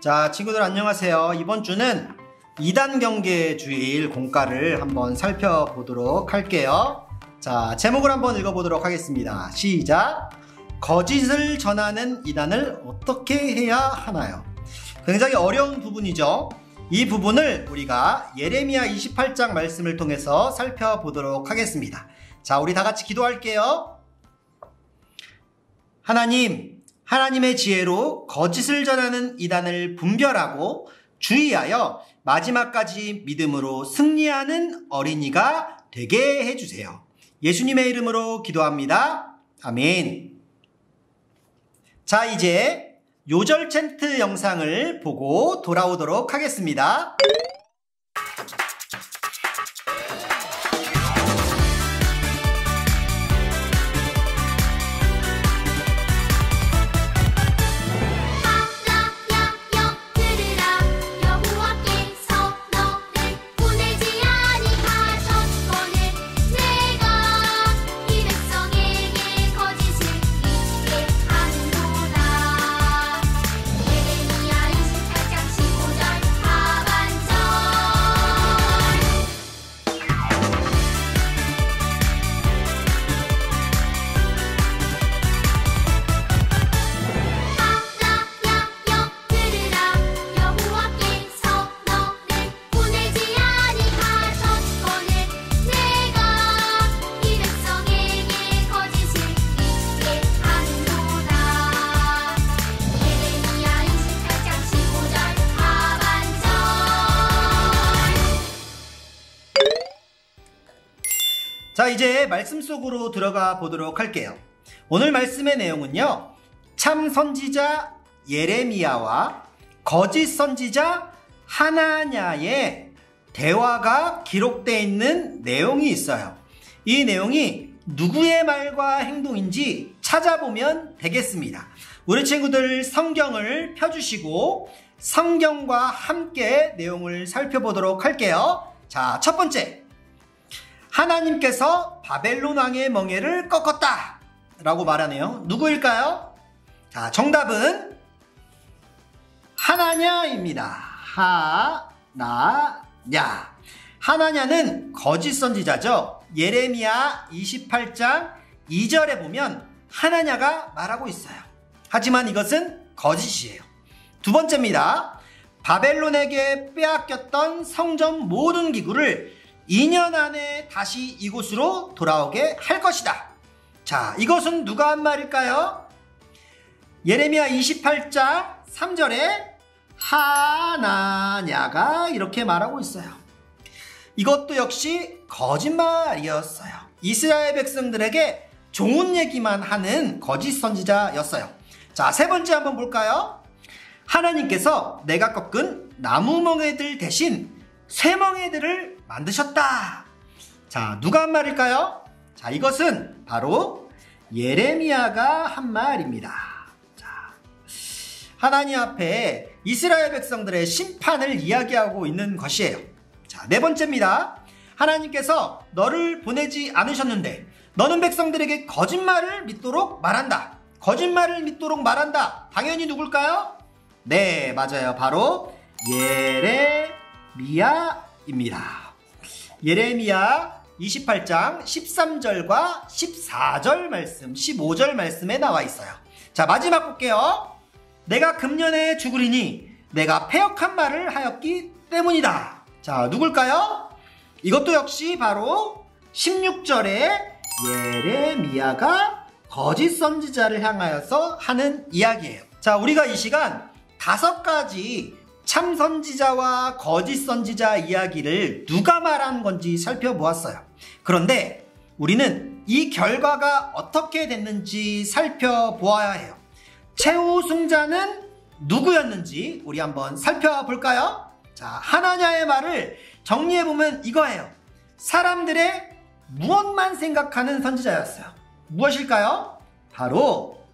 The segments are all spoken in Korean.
자, 친구들 안녕하세요. 이번 주는 2단 경계 주일 공과를 한번 살펴보도록 할게요. 자, 제목을 한번 읽어보도록 하겠습니다. 시작! 거짓을 전하는 2단을 어떻게 해야 하나요? 굉장히 어려운 부분이죠. 이 부분을 우리가 예레미야 28장 말씀을 통해서 살펴보도록 하겠습니다. 자, 우리 다 같이 기도할게요. 하나님의 지혜로 거짓을 전하는 이단을 분별하고 주의하여 마지막까지 믿음으로 승리하는 어린이가 되게 해주세요. 예수님의 이름으로 기도합니다. 아멘. 자, 이제 요절 챈트 영상을 보고 돌아오도록 하겠습니다. 자, 이제 말씀 속으로 들어가 보도록 할게요. 오늘 말씀의 내용은요, 참 선지자 예레미야와 거짓 선지자 하나냐의 대화가 기록되어 있는 내용이 있어요. 이 내용이 누구의 말과 행동인지 찾아보면 되겠습니다. 우리 친구들 성경을 펴주시고 성경과 함께 내용을 살펴보도록 할게요. 자, 첫 번째, 하나님께서 바벨론 왕의 멍에를 꺾었다 라고 말하네요. 누구일까요? 자, 정답은 하나냐입니다. 하나냐. 하나냐는 거짓 선지자죠. 예레미야 28장 2절에 보면 하나냐가 말하고 있어요. 하지만 이것은 거짓이에요. 두 번째입니다. 바벨론에게 빼앗겼던 성전 모든 기구를 2년 안에 다시 이곳으로 돌아오게 할 것이다. 자, 이것은 누가 한 말일까요? 예레미야 28장 3절에 하나냐가 이렇게 말하고 있어요. 이것도 역시 거짓말이었어요. 이스라엘 백성들에게 좋은 얘기만 하는 거짓 선지자였어요. 자, 세 번째 한번 볼까요? 하나님께서 내가 꺾은 나무 멍에들 대신 새 멍에들을 만드셨다. 자, 누가 한 말일까요? 자, 이것은 바로 예레미야가 한 말입니다. 자, 하나님 앞에 이스라엘 백성들의 심판을 이야기하고 있는 것이에요. 자, 네 번째입니다. 하나님께서 너를 보내지 않으셨는데 너는 백성들에게 거짓말을 믿도록 말한다. 거짓말을 믿도록 말한다. 당연히 누굴까요? 네, 맞아요. 바로 예레미야입니다. 예레미야 28장 13절과 14절 말씀, 15절 말씀에 나와 있어요. 자, 마지막 볼게요. 내가 금년에 죽으리니 내가 패역한 말을 하였기 때문이다. 자, 누굴까요? 이것도 역시 바로 16절에 예레미야가 거짓 선지자를 향하여서 하는 이야기예요. 자, 우리가 이 시간 5가지 참 선지자와 거짓 선지자 이야기를 누가 말한 건지 살펴보았어요. 그런데 우리는 이 결과가 어떻게 됐는지 살펴보아야 해요. 최우승자는 누구였는지 우리 한번 살펴볼까요? 자, 하나냐의 말을 정리해보면 이거예요. 사람들의 무엇만 생각하는 선지자였어요. 무엇일까요? 바로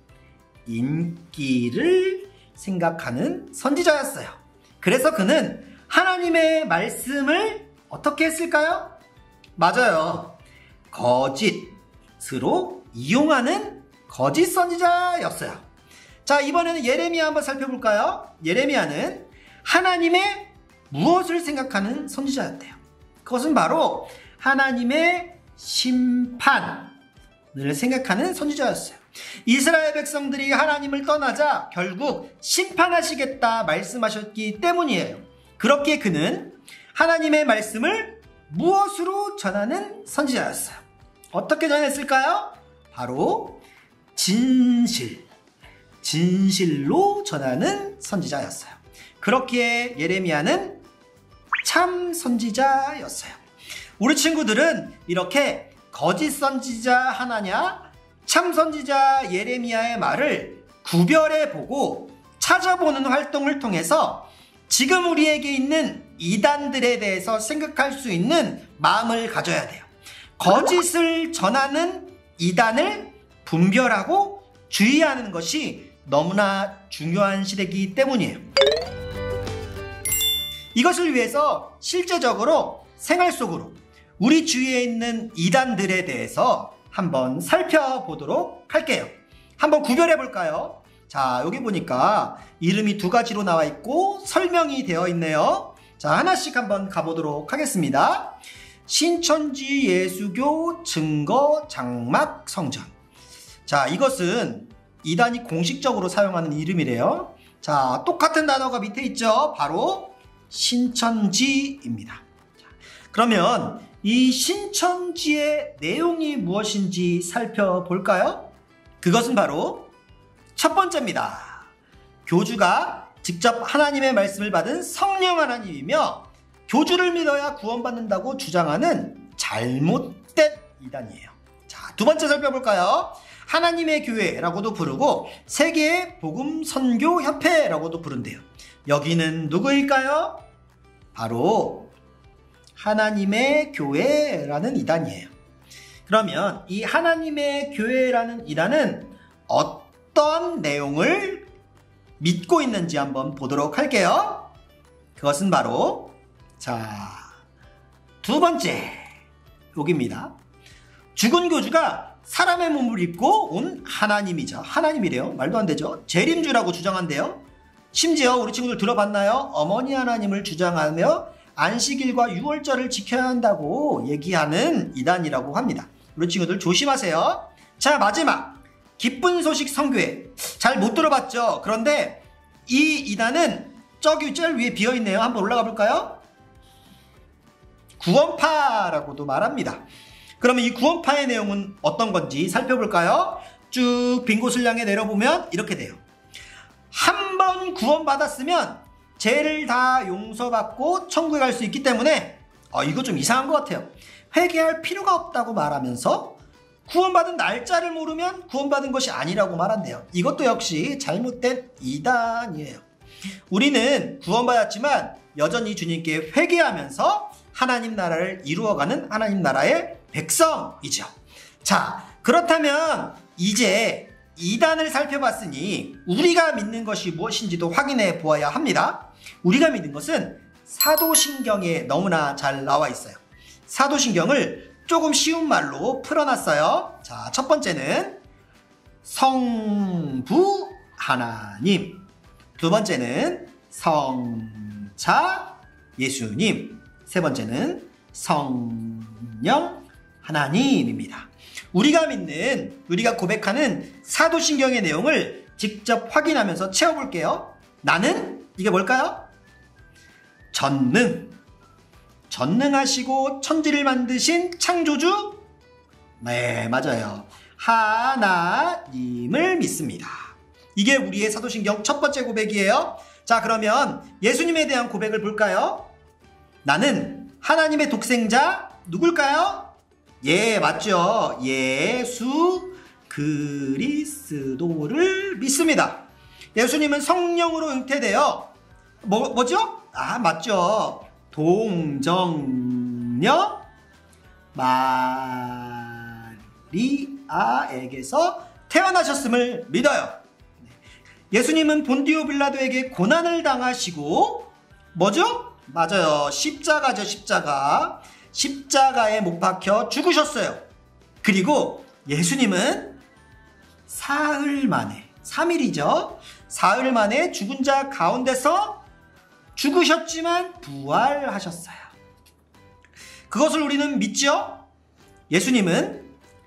인기를 생각하는 선지자였어요. 그래서 그는 하나님의 말씀을 어떻게 했을까요? 맞아요. 거짓으로 이용하는 거짓 선지자였어요. 자, 이번에는 예레미야 한번 살펴볼까요? 예레미야는 하나님의 무엇을 생각하는 선지자였대요. 그것은 바로 하나님의 심판을 생각하는 선지자였어요. 이스라엘 백성들이 하나님을 떠나자 결국 심판하시겠다 말씀하셨기 때문이에요. 그렇기에 그는 하나님의 말씀을 무엇으로 전하는 선지자였어요. 어떻게 전했을까요? 바로 진실로 전하는 선지자였어요. 그렇기에 예레미야는 참 선지자였어요. 우리 친구들은 이렇게 거짓 선지자 하나냐, 참 선지자 예레미야의 말을 구별해 보고 찾아보는 활동을 통해서 지금 우리에게 있는 이단들에 대해서 생각할 수 있는 마음을 가져야 돼요. 거짓을 전하는 이단을 분별하고 주의하는 것이 너무나 중요한 시대이기 때문이에요. 이것을 위해서 실제적으로 생활 속으로 우리 주위에 있는 이단들에 대해서 한번 살펴보도록 할게요. 한번 구별해 볼까요? 자, 여기 보니까 이름이 두 가지로 나와 있고 설명이 되어 있네요. 자, 하나씩 한번 가보도록 하겠습니다. 신천지 예수교 증거 장막 성전. 자, 이것은 이단이 공식적으로 사용하는 이름이래요. 자, 똑같은 단어가 밑에 있죠. 바로 신천지입니다. 자, 그러면 이 신천지의 내용이 무엇인지 살펴볼까요? 그것은 바로 첫 번째입니다. 교주가 직접 하나님의 말씀을 받은 성령 하나님이며 교주를 믿어야 구원받는다고 주장하는 잘못된 이단이에요. 자, 두 번째 살펴볼까요? 하나님의 교회라고도 부르고 세계 복음 선교 협회라고도 부른대요. 여기는 누구일까요? 바로 하나님의 교회라는 이단이에요. 그러면 이 하나님의 교회라는 이단은 어떤 내용을 믿고 있는지 한번 보도록 할게요. 그것은 바로 두 번째 여기입니다. 죽은 교주가 사람의 몸을 입고 온 하나님이죠. 하나님이래요. 말도 안 되죠. 재림주라고 주장한대요. 심지어 우리 친구들 들어봤나요? 어머니 하나님을 주장하며 안식일과 유월절을 지켜야 한다고 얘기하는 이단이라고 합니다. 우리 친구들 조심하세요. 자, 마지막 기쁜 소식 선교회. 잘 못 들어봤죠? 그런데 이 이단은 저기 제일 위에 비어있네요. 한번 올라가 볼까요? 구원파라고도 말합니다. 그러면 이 구원파의 내용은 어떤 건지 살펴볼까요? 쭉 빈 곳을 향해 내려보면 이렇게 돼요. 한 번 구원받았으면 죄를 다 용서받고 천국에 갈 수 있기 때문에 이거 좀 이상한 것 같아요. 회개할 필요가 없다고 말하면서 구원받은 날짜를 모르면 구원받은 것이 아니라고 말한대요. 이것도 역시 잘못된 이단이에요. 우리는 구원받았지만 여전히 주님께 회개하면서 하나님 나라를 이루어가는 하나님 나라의 백성이죠. 자, 그렇다면 이제 이단을 살펴봤으니 우리가 믿는 것이 무엇인지도 확인해 보아야 합니다. 우리가 믿는 것은 사도신경에 너무나 잘 나와 있어요. 사도신경을 조금 쉬운 말로 풀어놨어요. 자, 첫 번째는 성부 하나님, 두 번째는 성자 예수님, 세 번째는 성령 하나님입니다. 우리가 고백하는 사도신경의 내용을 직접 확인하면서 채워볼게요. 나는 이게 뭘까요? 전능하시고 천지를 만드신 창조주? 네, 맞아요. 하나님을 믿습니다. 이게 우리의 사도신경 첫 번째 고백이에요. 자, 그러면 예수님에 대한 고백을 볼까요? 나는 하나님의 독생자 누굴까요? 예, 맞죠. 예수 그리스도를 믿습니다. 예수님은 성령으로 잉태되어 뭐죠? 맞죠. 동정녀 마리아에게서 태어나셨음을 믿어요. 예수님은 본디오 빌라도에게 고난을 당하시고 뭐죠? 맞아요. 십자가죠. 십자가에 못 박혀 죽으셨어요. 그리고 예수님은 사흘 만에 3일이죠. 사흘 만에 죽은 자 가운데서 죽으셨지만 부활하셨어요. 그것을 우리는 믿죠? 예수님은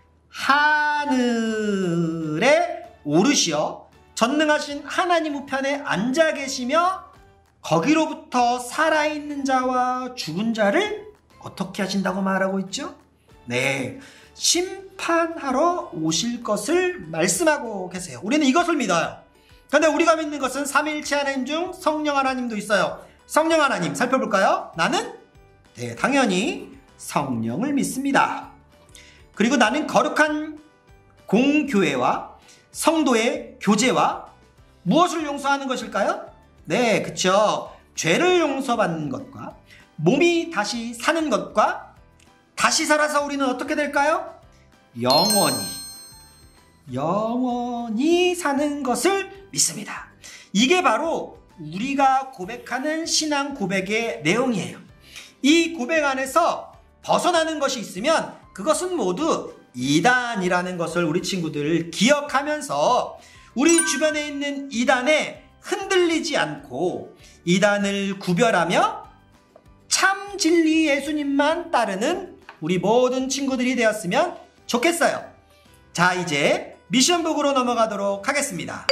하늘에 오르시어 전능하신 하나님 우편에 앉아 계시며 거기로부터 살아있는 자와 죽은 자를 어떻게 하신다고 말하고 있죠? 네, 심판하러 오실 것을 말씀하고 계세요. 우리는 이것을 믿어요. 그런데 우리가 믿는 것은 삼위일체 하나님 중 성령 하나님도 있어요. 성령 하나님 살펴볼까요? 나는 당연히 성령을 믿습니다. 그리고 나는 거룩한 공교회와 성도의 교제와 무엇을 용서하는 것일까요? 네, 그쵸. 죄를 용서받는 것과 몸이 다시 사는 것과 다시 살아서 우리는 어떻게 될까요? 영원히 사는 것을 믿습니다. 이게 바로 우리가 고백하는 신앙 고백의 내용이에요. 이 고백 안에서 벗어나는 것이 있으면 그것은 모두 이단이라는 것을 우리 친구들 기억하면서 우리 주변에 있는 이단에 흔들리지 않고 이단을 구별하며 참 진리 예수님만 따르는 우리 모든 친구들이 되었으면 좋겠어요. 자, 이제 미션북으로 넘어가도록 하겠습니다.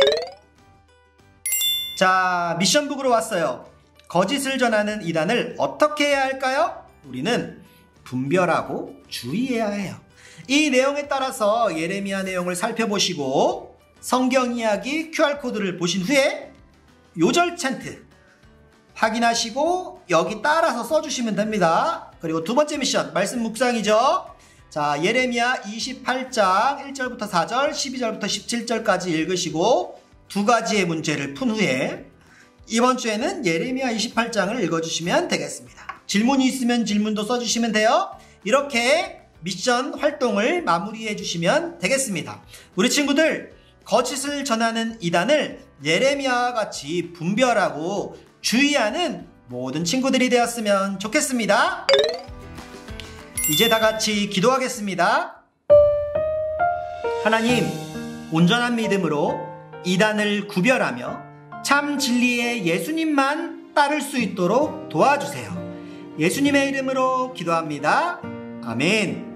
자, 미션북으로 왔어요. 거짓을 전하는 이단을 어떻게 해야 할까요? 우리는 분별하고 주의해야 해요. 이 내용에 따라서 예레미야 내용을 살펴보시고 성경 이야기 QR코드를 보신 후에 요절 찬트 확인하시고 여기 따라서 써주시면 됩니다. 그리고 두 번째 미션 말씀 묵상이죠. 자, 예레미야 28장 1절부터 4절 12절부터 17절까지 읽으시고 두 가지의 문제를 푼 후에 이번 주에는 예레미야 28장을 읽어주시면 되겠습니다. 질문이 있으면 질문도 써주시면 돼요. 이렇게 미션 활동을 마무리해 주시면 되겠습니다. 우리 친구들 거짓을 전하는 이단을 예레미야와 같이 분별하고 주의하는 모든 친구들이 되었으면 좋겠습니다. 이제 다 같이 기도하겠습니다. 하나님, 온전한 믿음으로 이단을 구별하며 참 진리의 예수님만 따를 수 있도록 도와주세요. 예수님의 이름으로 기도합니다. 아멘.